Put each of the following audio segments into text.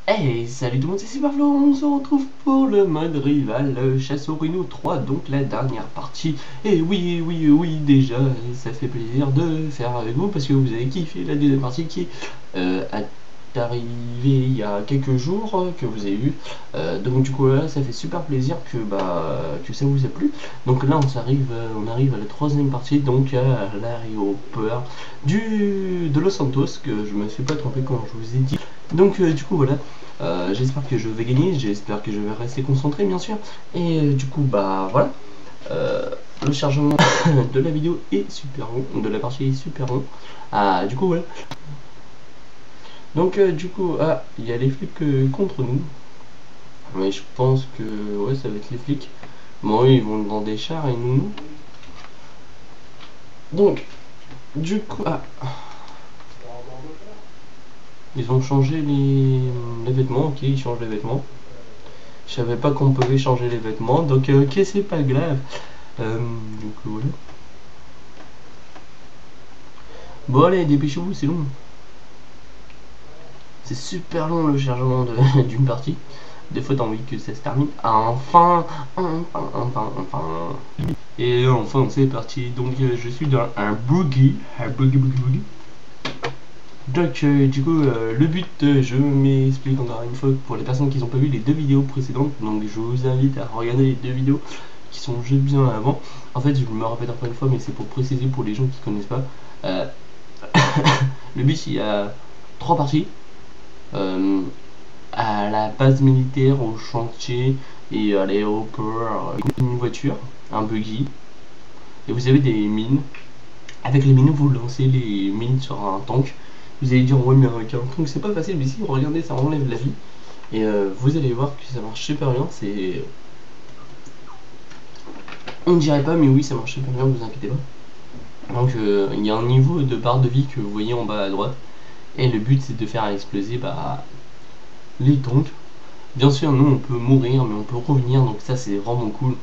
Hey, salut tout le monde, c'est Superflo, on se retrouve pour le mode rival Chasse au Rhino 3, donc la dernière partie. Et oui, déjà, ça fait plaisir de faire avec vous parce que vous avez kiffé la deuxième partie qui est arrivée il y a quelques jours, que vous avez vu. Donc du coup là, ça fait super plaisir que ça vous a plu. Donc là, on arrive à la troisième partie, donc à l'aéroport de Los Santos, que je me suis pas trompé quand je vous ai dit. Donc du coup voilà, j'espère que je vais gagner, j'espère que je vais rester concentré bien sûr. Et du coup bah voilà, euh, le chargement de la vidéo est super long, de la partie est super long. Ah du coup voilà. Donc du coup, il y a les flics contre nous. Mais je pense que ouais ça va être les flics. Bon eux, ils vont dans des chars et nous. Donc du coup, ils ont changé les vêtements, ok ils changent les vêtements. Je savais pas qu'on pouvait changer les vêtements, donc ok c'est pas grave. Donc voilà. Bon allez, dépêchez-vous, c'est long. C'est super long le chargement d'une partie. Des fois t'as envie que ça se termine. Enfin. Et enfin c'est parti. Donc je suis dans un boogie. Boogie. Donc du coup le but, je m'explique encore une fois pour les personnes qui n'ont pas vu les deux vidéos précédentes. Donc je vous invite à regarder les deux vidéos qui sont juste bien avant. En fait je me répète encore une fois mais c'est pour préciser pour les gens qui connaissent pas. Le but il y a trois parties. Euh, à la base militaire, au chantier et à l'aéroport, une voiture, un buggy. Et vous avez des mines. Avec les mines, vous lancez les mines sur un tank. Vous allez dire, ouais, mais avec un tank, c'est pas facile. Mais si, regardez, ça enlève la vie. Et vous allez voir que ça marche super bien. C'est. On ne dirait pas, mais oui, ça marche super bien, vous inquiétez pas. Donc, il y a un niveau de barre de vie que vous voyez en bas à droite. Et le but, c'est de faire exploser les tanks. Bien sûr, nous on peut mourir, mais on peut revenir, donc ça c'est vraiment cool.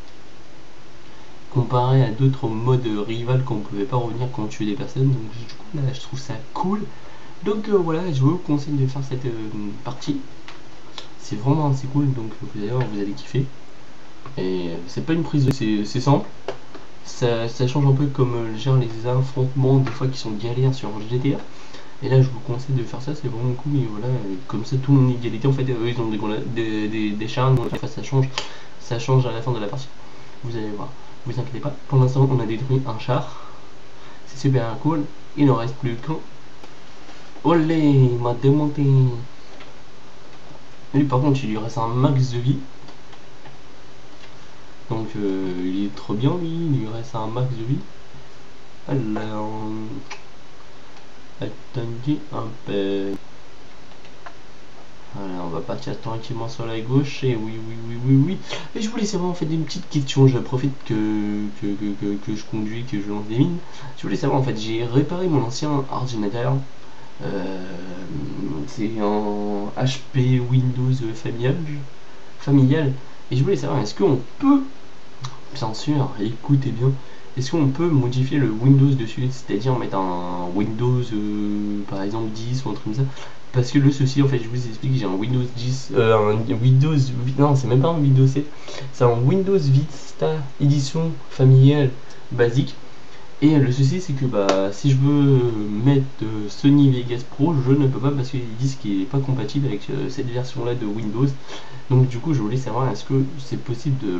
Comparé à d'autres modes rival qu'on pouvait pas revenir quand on tuait des personnes, donc du coup là je trouve ça cool. Donc voilà, je vous conseille de faire cette partie. C'est vraiment assez cool, donc vous allez voir, vous allez kiffer. Et c'est pas une prise de. C'est simple. Ça change un peu comme genre les affrontements des fois qui sont galères sur GTA. Et là je vous conseille de faire ça, c'est vraiment cool. Et voilà, comme ça tout le monde est égalité. En fait, eux ils ont des charmes, ça change à la fin de la partie. Vous allez voir, vous inquiétez pas. Pour l'instant on a détruit un char, c'est super cool. Il ne reste plus qu'un. Olé, il m'a démonté. Lui par contre il lui reste un max de vie. Donc il est trop bien lui, il lui reste un max de vie. Alors, attendez un peu. Voilà, on va partir tranquillement sur la gauche. Et oui. Et je voulais savoir en fait une petite question. Je profite que je conduis, que je lance des mines. Je voulais savoir en fait, j'ai réparé mon ancien ordinateur. C'est en HP Windows familial. Et je voulais savoir, est-ce qu'on peut, bien sûr, écoutez bien, est-ce qu'on peut modifier le Windows dessus, c'est-à-dire mettre un Windows par exemple 10 ou un truc comme ça? Parce que le souci, en fait, je vous explique, j'ai un Windows 10, non, c'est même pas un Windows 7, c'est un Windows Vista édition familiale basique. Et le souci, c'est que si je veux mettre Sony Vegas Pro, je ne peux pas parce qu'ils disent qu'il n'est pas compatible avec cette version-là de Windows. Donc du coup, je voulais savoir est-ce que c'est possible de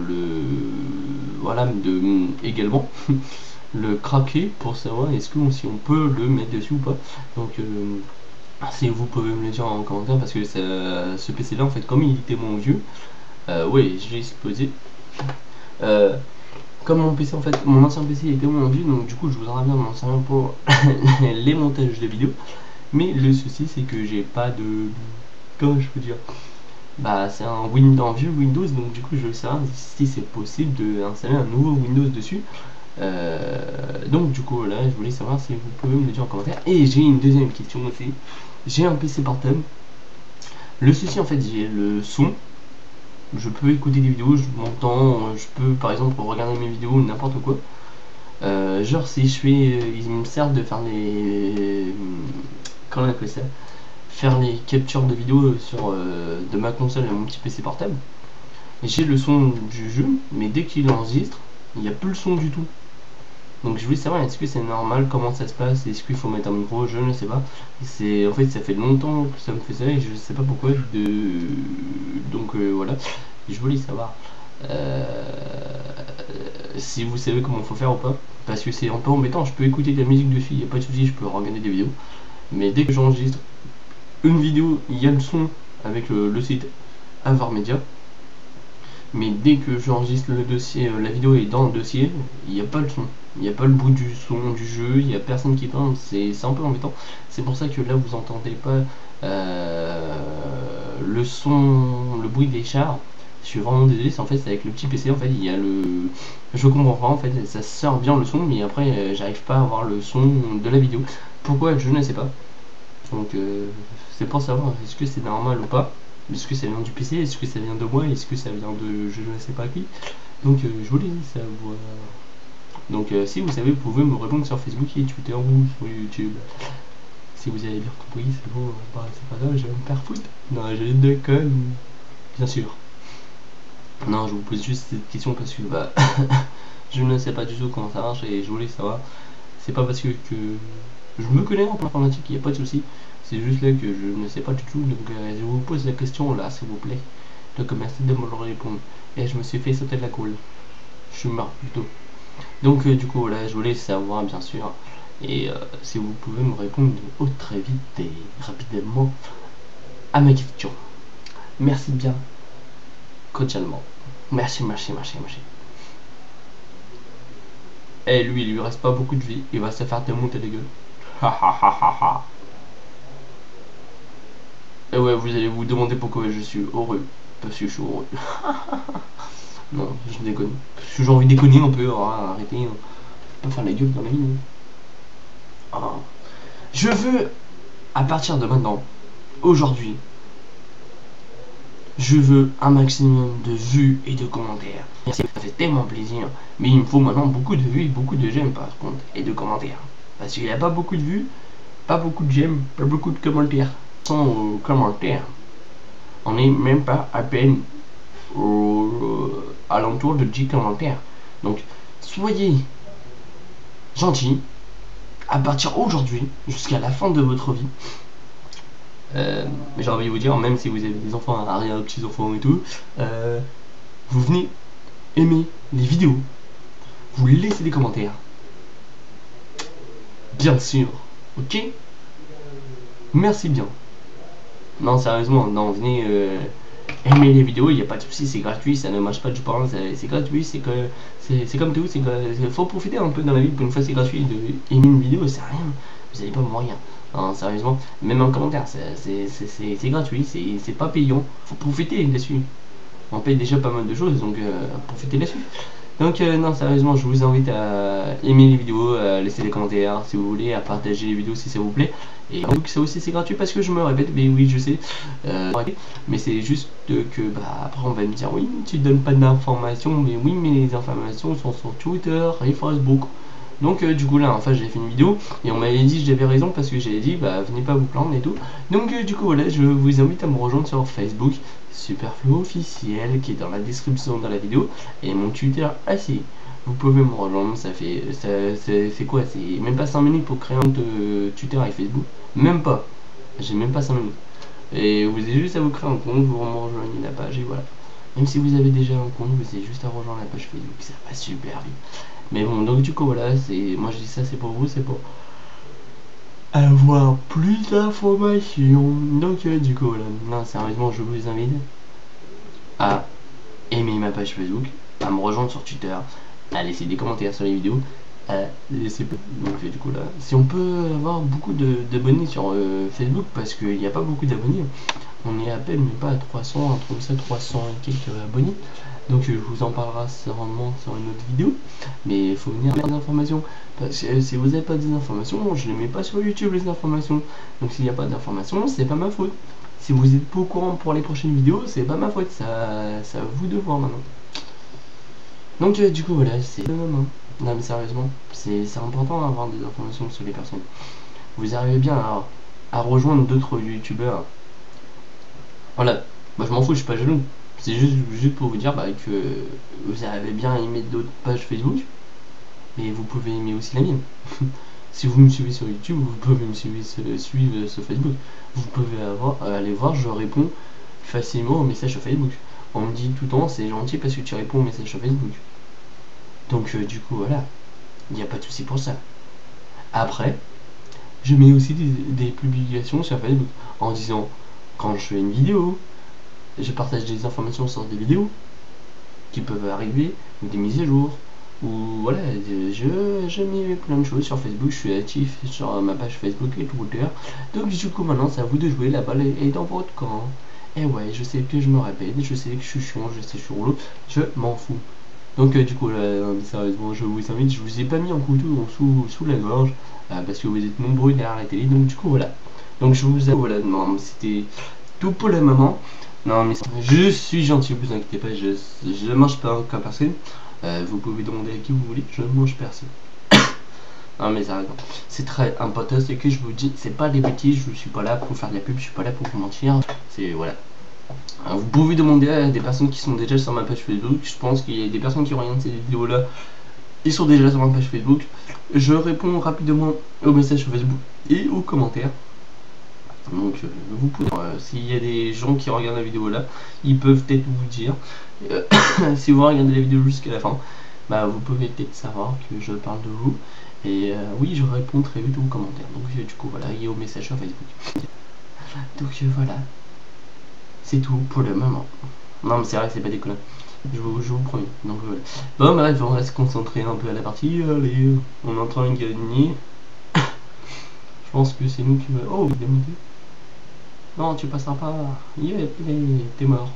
également le craquer pour savoir est-ce que si on peut le mettre dessus ou pas. Donc si vous pouvez me le dire en commentaire parce que ce PC là en fait comme il était mon vieux, ouais je l'ai explosé. Comme mon PC en fait, mon ancien PC était mon vieux, donc du coup je voudrais bien m'en servir pour les montages de vidéos. Mais le souci c'est que j'ai pas de, comment je peux dire, c'est un vieux Windows, donc du coup je veux savoir si c'est possible d'installer un nouveau Windows dessus. Donc du coup là je voulais savoir si vous pouvez me le dire en commentaire. Et j'ai une deuxième question aussi. J'ai un PC portable. Le souci en fait j'ai le son. Je peux écouter des vidéos, je m'entends, je peux par exemple regarder mes vidéos n'importe quoi. Genre si je fais, ils me servent de faire les, comment on appelle ça, faire les captures de vidéos sur de ma console à mon petit PC portable. J'ai le son du jeu, mais dès qu'il enregistre, il n'y a plus le son du tout. Donc je voulais savoir, est-ce que c'est normal, comment ça se passe, est-ce qu'il faut mettre un micro, je ne sais pas. En fait, ça fait longtemps que ça me fait ça et je ne sais pas pourquoi. Donc voilà, je voulais savoir si vous savez comment il faut faire ou pas, parce que c'est un peu embêtant. Je peux écouter de la musique dessus, il n'y a pas de souci, je peux regarder des vidéos, mais dès que j'enregistre une vidéo, il y a le son avec le site Avoir Media. Mais dès que j'enregistre le dossier, la vidéo est dans le dossier, il n'y a pas le son. Il n'y a pas le bout du son du jeu, il n'y a personne qui parle, c'est un peu embêtant. C'est pour ça que là vous entendez pas le son, le bruit des chars. Je suis vraiment désolé, en fait c'est avec le petit PC, en fait il y a le... Je comprends pas, en fait ça sort bien le son, mais après j'arrive pas à avoir le son de la vidéo. Pourquoi, je ne sais pas. Donc c'est pour savoir est-ce que c'est normal ou pas. Est-ce que ça vient du PC, est-ce que ça vient de moi, est-ce que ça vient de je ne sais pas qui. Donc je voulais savoir. Donc si vous savez, vous pouvez me répondre sur Facebook et Twitter ou sur YouTube. Si vous avez bien compris, c'est bon, bah, c'est pas grave, je vais me faire foutre. Non, je déconne, bien sûr. Non, je vous pose juste cette question parce que bah, je ne sais pas du tout comment ça marche et je voulais savoir. C'est pas parce que je me connais en informatique, il n'y a pas de souci. C'est juste là que je ne sais pas du tout, donc je vous pose la question là, s'il vous plaît. Donc merci de me le répondre. Et je me suis fait sauter de la colle. Je suis mort plutôt. Donc du coup voilà, je voulais savoir bien sûr. Et si vous pouvez me répondre très vite et rapidement à ma question. Merci bien, cordialement. Merci, merci, merci, merci. Et lui, il lui reste pas beaucoup de vie, il va se faire démonter les gueules. Ha ha ha ha ha. Et ouais, vous allez vous demander pourquoi je suis heureux. Parce que je suis heureux. Non, je déconne. Parce que j'ai envie de déconner un peu, arrêtez. Hein. Pas faire la gueule dans la vie. Hein. Ah. Je veux, à partir de maintenant, aujourd'hui, je veux un maximum de vues et de commentaires. Ça fait tellement plaisir. Mais il me faut maintenant beaucoup de vues et beaucoup de j'aime par contre. Et de commentaires. Parce qu'il n'y a pas beaucoup de vues, pas beaucoup de j'aime, pas beaucoup de commentaires. Sans commentaires. On n'est même pas à peine à l'entour de 10 commentaires. Donc, soyez gentils à partir aujourd'hui jusqu'à la fin de votre vie. J'ai envie de vous dire, même si vous avez des enfants, arrière petits-enfants et tout, vous venez aimer les vidéos, vous laissez des commentaires. Bien sûr, ok? Merci bien. Non, sérieusement, non, venez aimer les vidéos, il n'y a pas de souci, c'est gratuit, ça ne marche pas du pain, c'est gratuit, c'est comme tout, il faut profiter un peu dans la vie, pour une fois c'est gratuit, de aimer une vidéo, c'est rien, vous n'allez pas mourir. Non, sérieusement, même un commentaire, c'est gratuit, c'est pas payant, faut profiter là-dessus. On paye déjà pas mal de choses, donc profitez là-dessus. Donc non, sérieusement, je vous invite à aimer les vidéos, à laisser des commentaires si vous voulez, à partager les vidéos si ça vous plaît. Et donc ça aussi c'est gratuit parce que je me répète, mais oui je sais, mais c'est juste que bah, après on va me dire oui tu donnes pas d'informations, mais oui mais les informations sont sur Twitter et Facebook. Donc du coup là enfin j'ai fait une vidéo et on m'avait dit que j'avais raison parce que j'avais dit bah venez pas vous plaindre et tout. Donc du coup voilà, je vous invite à me rejoindre sur Facebook Superflo officiel qui est dans la description de la vidéo et mon Twitter aussi. Vous pouvez me rejoindre, ça fait quoi? C'est même pas 5 minutes pour créer un compte Twitter avec Facebook. Même pas. J'ai même pas 5 minutes. Et vous avez juste à vous créer un compte, vous rejoignez la page et voilà. Même si vous avez déjà un compte, vous avez juste à rejoindre la page Facebook, ça va super vite. Mais bon, donc du coup voilà, moi je dis ça, c'est pour vous, c'est pour avoir plus d'informations. Donc du coup voilà, non sérieusement je vous invite à aimer ma page Facebook, à me rejoindre sur Twitter, à laisser des commentaires sur les vidéos, à laisser donc du coup là, si on peut avoir beaucoup d'abonnés sur Facebook parce qu'il n'y a pas beaucoup d'abonnés, on est à peine mais pas à 300, entre ça 300 et quelques abonnés. Donc je vous en parlera sûrement sur une autre vidéo, mais il faut venir avec des informations, parce que si vous n'avez pas des informations, je les mets pas sur YouTube les informations, donc s'il n'y a pas d'informations, c'est pas ma faute. Si vous êtes pas au courant pour les prochaines vidéos, c'est pas ma faute, ça à vous de voir maintenant. Donc du coup voilà, c'est le moment. Non mais sérieusement, c'est important d'avoir des informations sur les personnes. Vous arrivez bien à à rejoindre d'autres youtubeurs. Voilà, bah, je m'en fous, je suis pas jaloux. C'est juste pour vous dire que vous avez bien aimé d'autres pages Facebook, mais vous pouvez aimer aussi la mienne. Si vous me suivez sur YouTube, vous pouvez me suivre sur Facebook. Vous pouvez aller voir, je réponds facilement aux messages sur Facebook. On me dit tout le temps, c'est gentil parce que tu réponds aux messages sur Facebook. Donc du coup, voilà, il n'y a pas de souci pour ça. Après, je mets aussi des publications sur Facebook en disant quand je fais une vidéo, je partage des informations sur des vidéos qui peuvent arriver, ou des mises à jour, ou voilà, je mets plein de choses sur Facebook, je suis actif sur ma page Facebook et Twitter. Donc du coup maintenant c'est à vous de jouer, la balle est dans votre camp. Et ouais, je sais que je me répète, je sais que je suis chiant, je sais que je suis relou, je m'en fous. Donc du coup là, sérieusement, je vous invite, je vous ai pas mis en couteau sous la gorge, parce que vous êtes nombreux derrière la télé, donc du coup voilà. Donc je vous avoue, voilà, non, c'était tout pour le moment. Non mais je suis gentil, vous inquiétez pas, je mange pas comme personne. Vous pouvez demander à qui vous voulez, je ne mange personne. Non mais sérieusement, c'est très important, c'est que je vous dis, c'est pas des bêtises, je suis pas là pour faire de la pub, je suis pas là pour vous mentir, c'est voilà. Alors, vous pouvez demander à des personnes qui sont déjà sur ma page Facebook, je pense qu'il y a des personnes qui regardent ces vidéos là, ils sont déjà sur ma page Facebook. Je réponds rapidement aux messages sur Facebook et aux commentaires. Donc vous pouvez, s'il y a des gens qui regardent la vidéo là, ils peuvent peut-être vous dire, si vous regardez la vidéo jusqu'à la fin, bah vous pouvez peut-être savoir que je parle de vous. Et oui, je réponds très vite aux commentaires. Donc du coup voilà, et aux messages sur Facebook. Donc voilà, c'est tout pour le moment. Non mais c'est vrai, c'est pas déconnant. Je vous promets. Donc voilà. Bon bref, on va se concentrer un peu à la partie. Allez, on est en train de gagner. Je pense que c'est nous qui va. Oh, il est monté. Non, tu passeras pas. Yeah, t'es mort.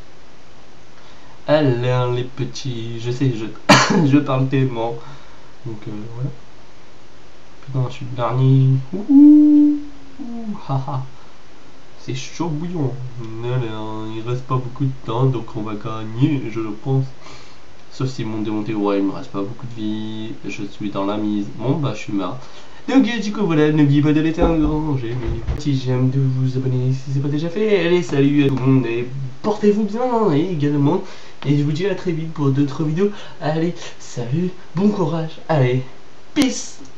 Alors les petits, je sais, je parle tellement. Donc voilà. Putain, je suis le dernier. Ouh, haha. C'est chaud bouillon. Il reste pas beaucoup de temps, donc on va gagner, je le pense. Sauf s'ils m'ont démonté, ouais, il me reste pas beaucoup de vie. Je suis dans la mise. Bon, bah, je suis marre. Donc, du coup, voilà, n'oubliez pas de laisser un grand j'aime, petit j'aime, de vous abonner si c'est pas déjà fait. Allez, salut à tout le monde et portez-vous bien également. Et je vous dis à très vite pour d'autres vidéos. Allez, salut, bon courage. Allez, peace.